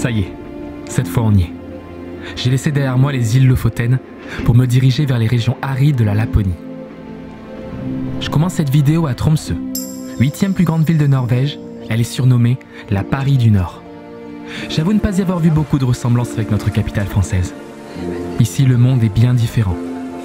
Ça y est, cette fois on y est. J'ai laissé derrière moi les îles Lofoten pour me diriger vers les régions arides de la Laponie. Je commence cette vidéo à Tromsø, 8e plus grande ville de Norvège. Elle est surnommée la Paris du Nord. J'avoue ne pas y avoir vu beaucoup de ressemblances avec notre capitale française. Ici, le monde est bien différent.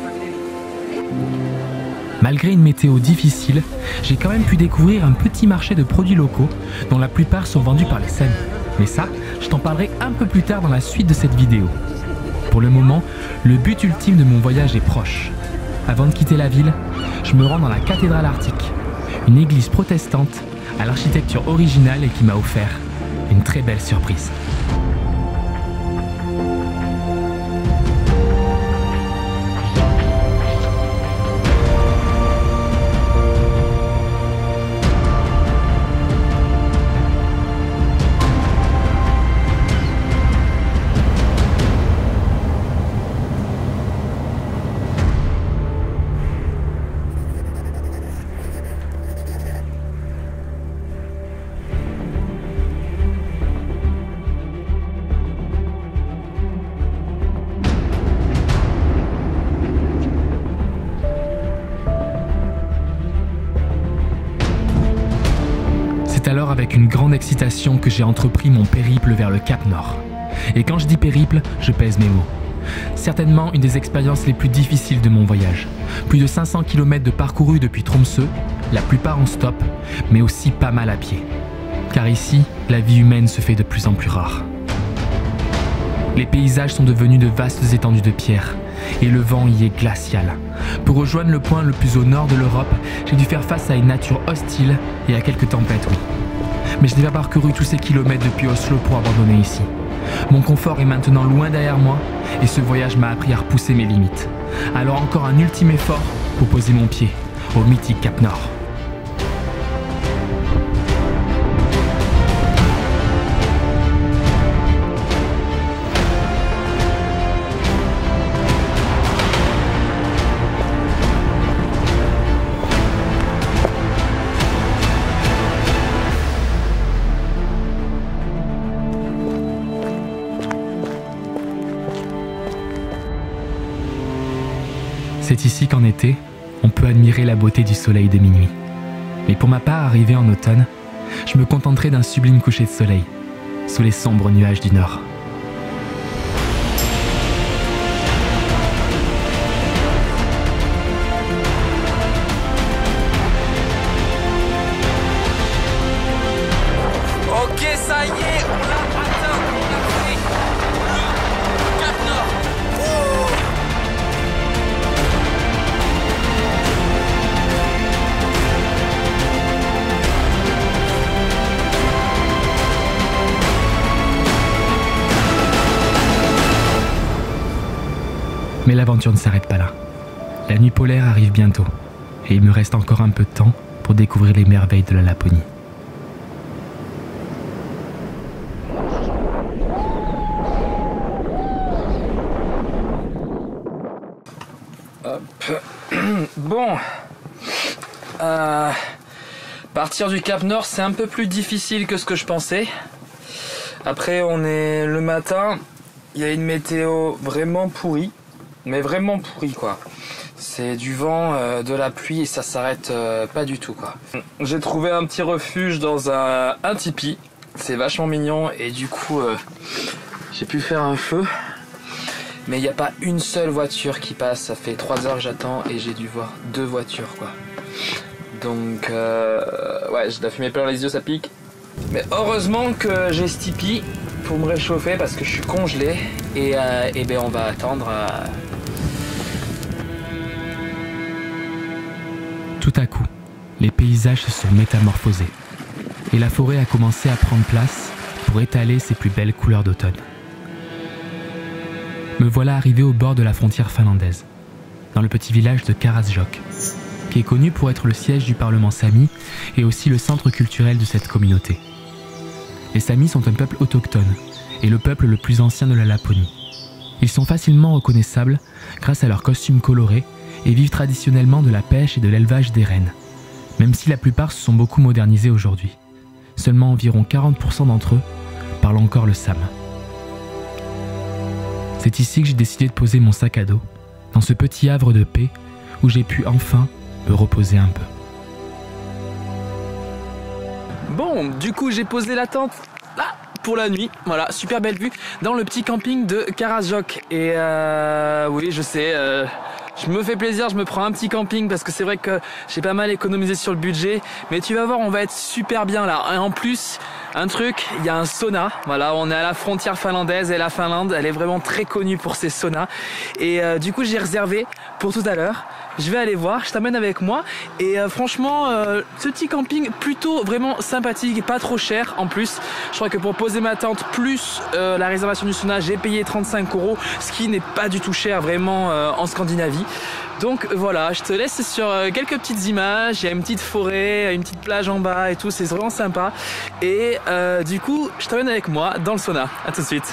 Malgré une météo difficile, j'ai quand même pu découvrir un petit marché de produits locaux dont la plupart sont vendus par les Samis. Mais ça, je t'en parlerai un peu plus tard dans la suite de cette vidéo. Pour le moment, le but ultime de mon voyage est proche. Avant de quitter la ville, je me rends dans la cathédrale arctique, une église protestante à l'architecture originale et qui m'a offert une très belle surprise. C'est alors avec une grande excitation que j'ai entrepris mon périple vers le Cap Nord. Et quand je dis périple, je pèse mes mots. Certainement une des expériences les plus difficiles de mon voyage. Plus de 500 km de parcourus depuis Tromsø, la plupart en stop, mais aussi pas mal à pied. Car ici, la vie humaine se fait de plus en plus rare. Les paysages sont devenus de vastes étendues de pierre, et le vent y est glacial. Pour rejoindre le point le plus au nord de l'Europe, j'ai dû faire face à une nature hostile et à quelques tempêtes, oui. Mais je n'ai pas parcouru tous ces kilomètres depuis Oslo pour abandonner ici. Mon confort est maintenant loin derrière moi et ce voyage m'a appris à repousser mes limites. Alors encore un ultime effort pour poser mon pied au mythique Cap Nord. C'est ici qu'en été, on peut admirer la beauté du soleil de minuit. Mais pour ma part, arrivé en automne, je me contenterai d'un sublime coucher de soleil, sous les sombres nuages du nord. Ok, ça y est, on l'a atteint, on a fait le Cap Nord. Mais l'aventure ne s'arrête pas là. La nuit polaire arrive bientôt, et il me reste encore un peu de temps pour découvrir les merveilles de la Laponie. Hop. Bon. Partir du Cap Nord, c'est un peu plus difficile que ce que je pensais. Après, on est le matin, il y a une météo vraiment pourrie. Mais vraiment pourri quoi. C'est du vent, de la pluie et ça s'arrête pas du tout quoi. J'ai trouvé un petit refuge dans un tipi. C'est vachement mignon et du coup j'ai pu faire un feu. Mais il n'y a pas une seule voiture qui passe. Ça fait 3 heures que j'attends et j'ai dû voir 2 voitures quoi. Donc ouais, j'ai de la fumée plein les yeux, ça pique. Mais heureusement que j'ai ce tipi pour me réchauffer parce que je suis congelé et ben on va attendre. Tout à coup, les paysages se sont métamorphosés et la forêt a commencé à prendre place pour étaler ses plus belles couleurs d'automne. Me voilà arrivé au bord de la frontière finlandaise, dans le petit village de Karasjok, qui est connu pour être le siège du Parlement Sami et aussi le centre culturel de cette communauté. Les Samis sont un peuple autochtone et le peuple le plus ancien de la Laponie. Ils sont facilement reconnaissables grâce à leurs costumes colorés et vivent traditionnellement de la pêche et de l'élevage des rennes, même si la plupart se sont beaucoup modernisés aujourd'hui. Seulement environ 40% d'entre eux parlent encore le sam. C'est ici que j'ai décidé de poser mon sac à dos, dans ce petit havre de paix où j'ai pu enfin me reposer un peu. Bon, du coup j'ai posé la tente là pour la nuit, voilà, super belle vue dans le petit camping de Karasjok. Et oui, je sais, je me fais plaisir, je me prends un petit camping parce que c'est vrai que j'ai pas mal économisé sur le budget, mais tu vas voir, on va être super bien là. Et en plus, un truc, il y a un sauna, voilà, on est à la frontière finlandaise et la Finlande, elle est vraiment très connue pour ses saunas. Et du coup, j'ai réservé pour tout à l'heure. Je vais aller voir, je t'amène avec moi. Et franchement, ce petit camping plutôt vraiment sympathique et pas trop cher en plus. Je crois que pour poser ma tente plus la réservation du sauna, j'ai payé 35 €, ce qui n'est pas du tout cher vraiment en Scandinavie. Donc voilà, je te laisse sur quelques petites images. Il y a une petite forêt, une petite plage en bas et tout, c'est vraiment sympa. Et du coup, je t'amène avec moi dans le sauna. À tout de suite.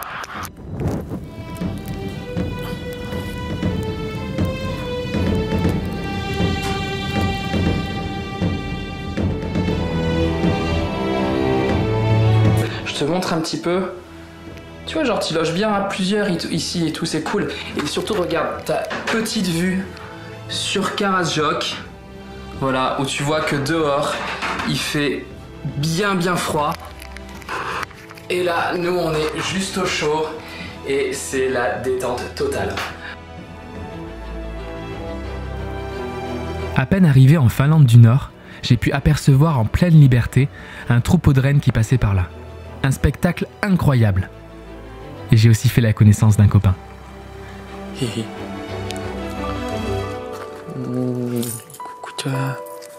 Je te montre un petit peu. Tu vois, genre tu loges bien à plusieurs ici et tout, c'est cool. Et surtout, regarde, ta petite vue sur Karasjok. Voilà, où tu vois que dehors, il fait bien froid. Et là, nous, on est juste au chaud. Et c'est la détente totale. À peine arrivé en Finlande du Nord, j'ai pu apercevoir en pleine liberté un troupeau de rennes qui passait par là. Un spectacle incroyable. Et j'ai aussi fait la connaissance d'un copain. Coucou toi.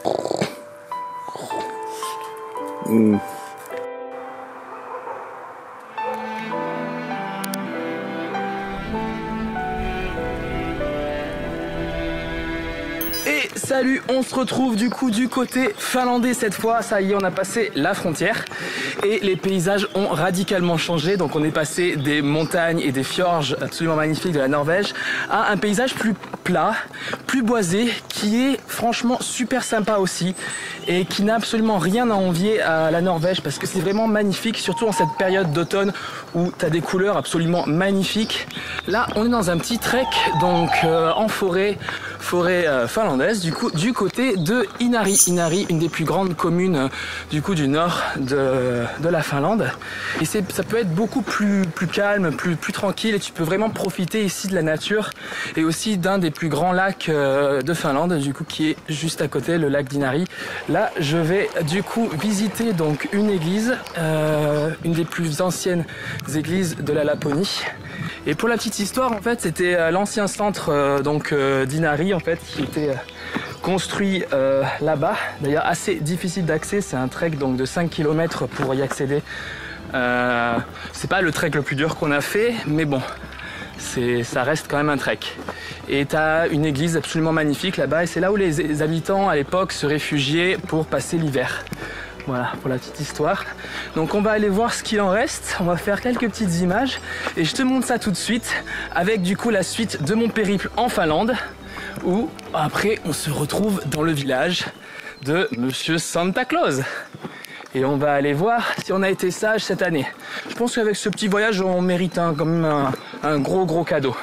Et salut, on se retrouve du coup du côté finlandais cette fois. Ça y est, on a passé la frontière et les paysages ont radicalement changé. Donc on est passé des montagnes et des fjords absolument magnifiques de la Norvège à un paysage plus plat, plus boisé, qui est franchement super sympa aussi et qui n'a absolument rien à envier à la Norvège parce que c'est vraiment magnifique, surtout en cette période d'automne où tu as des couleurs absolument magnifiques. Là, on est dans un petit trek donc en forêt finlandaise du coup du côté de Inari. Inari, une des plus grandes communes du coup du nord de la Finlande. Et ça peut être beaucoup plus calme, plus tranquille et tu peux vraiment profiter ici de la nature et aussi d'un des plus grands lacs de Finlande du coup qui est juste à côté, le lac d'Inari. Là, je vais du coup visiter donc une église, une des plus anciennes églises de la Laponie. Et pour la petite histoire, en fait, c'était l'ancien centre d'Inari en fait qui était construit là-bas. D'ailleurs, assez difficile d'accès. C'est un trek donc de 5 km pour y accéder. C'est pas le trek le plus dur qu'on a fait, mais bon, ça reste quand même un trek. Et tu as une église absolument magnifique là-bas, et c'est là où les habitants à l'époque se réfugiaient pour passer l'hiver. Voilà pour la petite histoire. Donc on va aller voir ce qu'il en reste, on va faire quelques petites images et je te montre ça tout de suite avec du coup la suite de mon périple en Finlande où après on se retrouve dans le village de Monsieur Santa Claus. Et on va aller voir si on a été sage cette année. Je pense qu'avec ce petit voyage on mérite quand même un gros cadeau.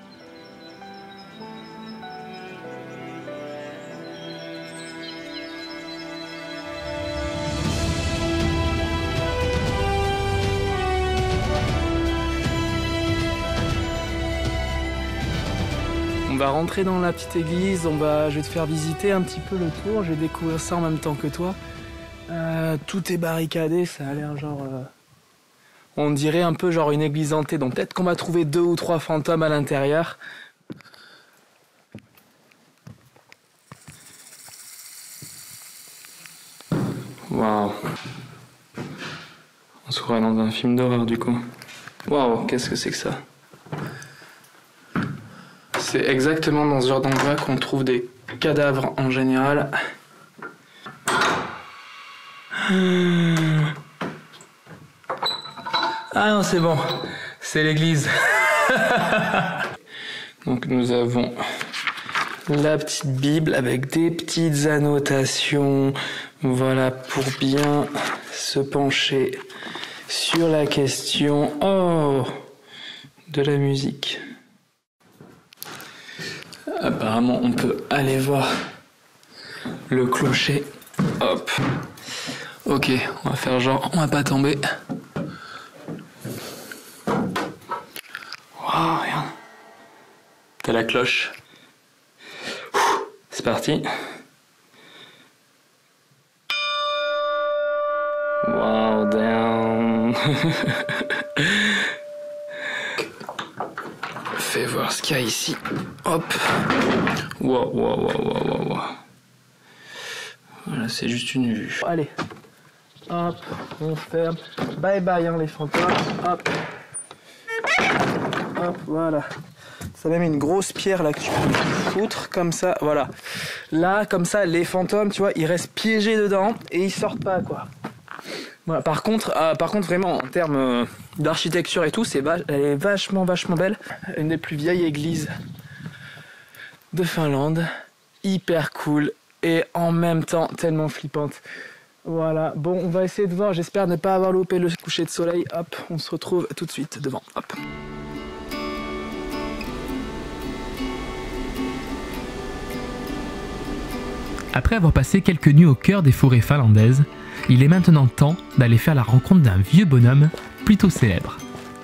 On va rentrer dans la petite église, je vais te faire visiter un petit peu le tour, je vais découvrir ça en même temps que toi. Tout est barricadé, ça a l'air genre... on dirait un peu genre une église hantée, donc peut-être qu'on va trouver 2 ou 3 fantômes à l'intérieur. Waouh. On se croirait dans un film d'horreur du coup. Waouh, qu'est-ce que c'est que ça? C'est exactement dans ce genre d'endroit qu'on trouve des cadavres en général. Ah non, c'est bon, c'est l'église. Donc nous avons la petite Bible avec des petites annotations. Voilà, pour bien se pencher sur la question. Oh, de la musique. Apparemment, on peut aller voir le clocher. Hop. Ok, on va faire genre, on va pas tomber. Waouh, regarde. T'as la cloche. C'est parti. Wow, damn. Fais voir ce qu'il y a ici. Hop. Wow, wow, wow, wow, wow, wow. Voilà, c'est juste une vue. Allez. Hop, on ferme. Bye bye, hein, les fantômes. Hop. Hop, voilà. Ça même une grosse pierre là que tu peux foutre comme ça. Voilà. Là, comme ça, les fantômes, tu vois, ils restent piégés dedans et ils sortent pas, quoi. Voilà. Par contre, vraiment, en termes d'architecture et tout, elle est vachement belle. Une des plus vieilles églises de Finlande. Hyper cool et en même temps tellement flippante. Voilà, bon, on va essayer de voir, j'espère ne pas avoir loupé le coucher de soleil. Hop, on se retrouve tout de suite devant. Hop. Après avoir passé quelques nuits au cœur des forêts finlandaises, il est maintenant temps d'aller faire la rencontre d'un vieux bonhomme plutôt célèbre.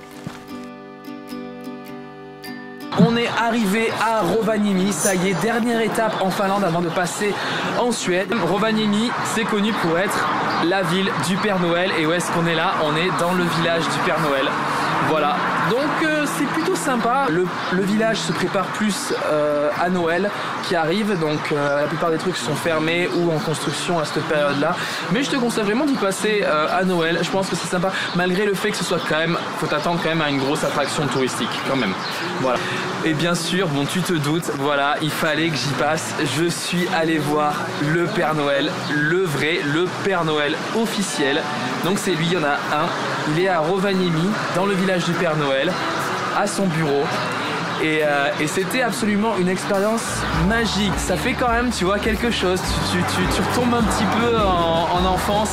On est arrivé à Rovaniemi, ça y est, dernière étape en Finlande avant de passer en Suède. Rovaniemi, c'est connu pour être la ville du Père Noël. Et où est-ce qu'on est là? On est dans le village du Père Noël. Voilà, donc c'est plutôt sympa. Le village se prépare plus à Noël qui arrive, donc la plupart des trucs sont fermés ou en construction à cette période-là. Mais je te conseille vraiment d'y passer à Noël. Je pense que c'est sympa, malgré le fait que ce soit quand même, faut t'attendre quand même à une grosse attraction touristique quand même. Voilà. Et bien sûr, bon, tu te doutes, voilà, il fallait que j'y passe. Je suis allé voir le Père Noël, le vrai, le Père Noël officiel. Donc c'est lui, il y en a un. Il est à Rovaniemi, dans le village du Père Noël, à son bureau. Et c'était absolument une expérience magique. Ça fait quand même, tu vois, quelque chose. Tu retombes un petit peu en enfance.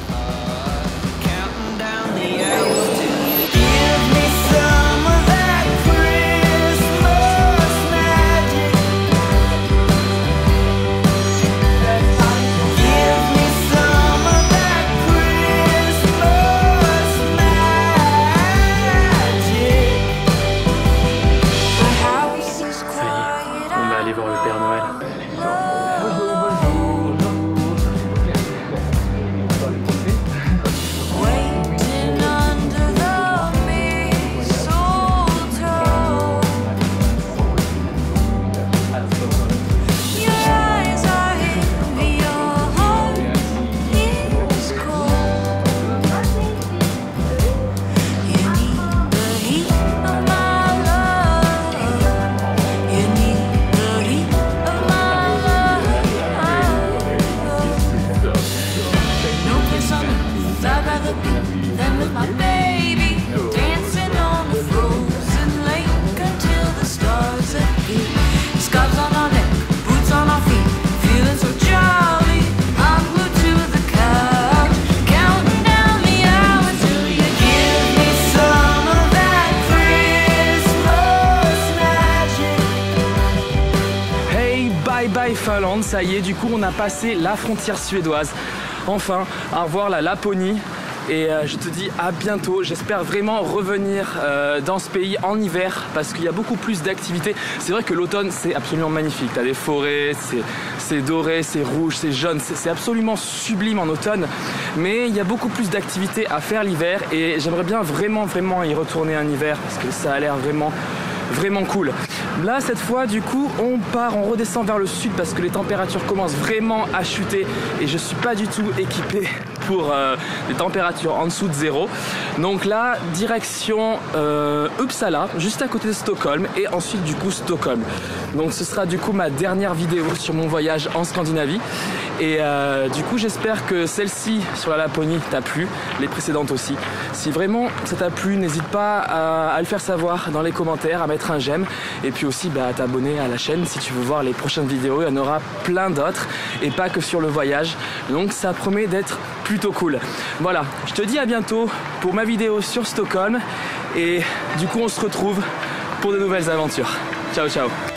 Finlande, ça y est, du coup on a passé la frontière suédoise. Enfin, à revoir la Laponie. Et je te dis à bientôt. J'espère vraiment revenir dans ce pays en hiver parce qu'il y a beaucoup plus d'activités. C'est vrai que l'automne c'est absolument magnifique. T'as des forêts, c'est doré, c'est rouge, c'est jaune, c'est absolument sublime en automne. Mais il y a beaucoup plus d'activités à faire l'hiver et j'aimerais bien vraiment y retourner en hiver parce que ça a l'air vraiment cool. Là cette fois du coup on redescend vers le sud parce que les températures commencent vraiment à chuter et je suis pas du tout équipé pour des températures en dessous de 0. Donc là direction Uppsala, juste à côté de Stockholm et ensuite du coup Stockholm. Donc ce sera du coup ma dernière vidéo sur mon voyage en Scandinavie Et du coup j'espère que celle-ci sur la Laponie t'a plu, les précédentes aussi. Si vraiment ça t'a plu, n'hésite pas à le faire savoir dans les commentaires, à mettre un j'aime et puis aussi à t'abonner à la chaîne si tu veux voir les prochaines vidéos. Il y en aura plein d'autres et pas que sur le voyage, donc ça promet d'être plutôt cool. Voilà, je te dis à bientôt pour ma vidéo sur Stockholm et du coup on se retrouve pour de nouvelles aventures. Ciao ciao.